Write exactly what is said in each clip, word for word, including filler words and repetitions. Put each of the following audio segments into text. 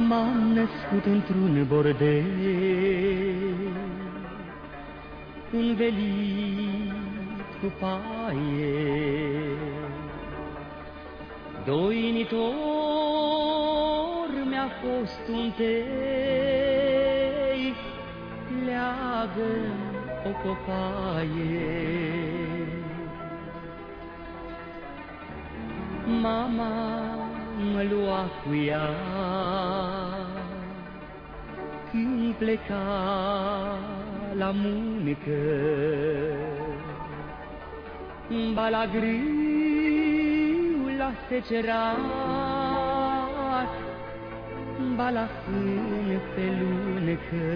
M-am născut într-un bordel învelit cu paie, doinitor mi-a fost un tei, leagă o copaie. Mama mă lua cu ea când pleca la muncă, ba la grâu, la secerat, ba la fân pe luncă.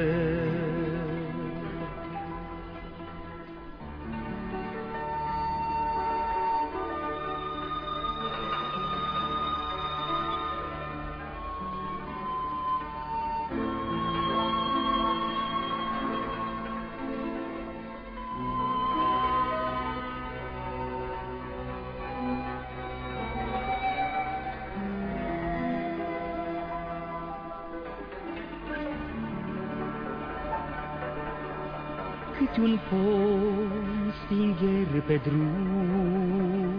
Câte un pom stingher pe drum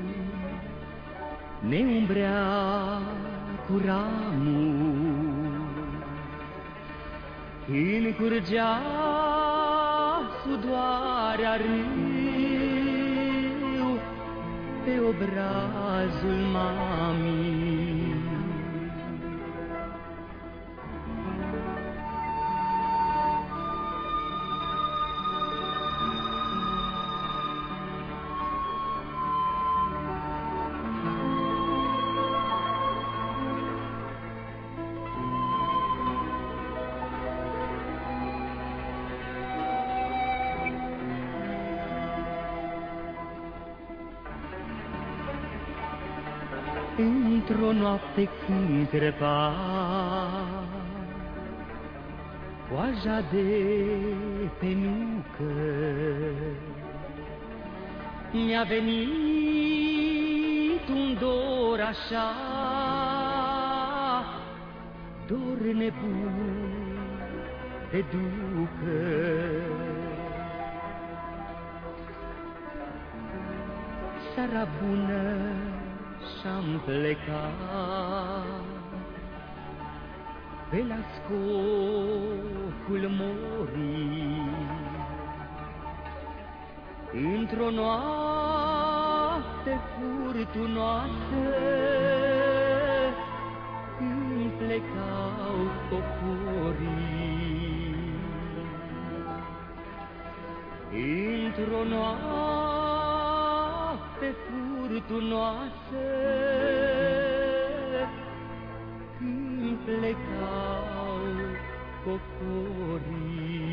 ne umbrea cu ramul, când curgea sudoarea râu pe obrazul mamii. Într-o noapte când crăpa coaja de pe nucă, mi-a venit un dor așa, dor nebun de ducă. Seara bună și-am plecat pe la scopul morii, într-o noapte furtunoasă, când plecau cocorii. Într-o noapte furtunoasă, când plecau cocorii.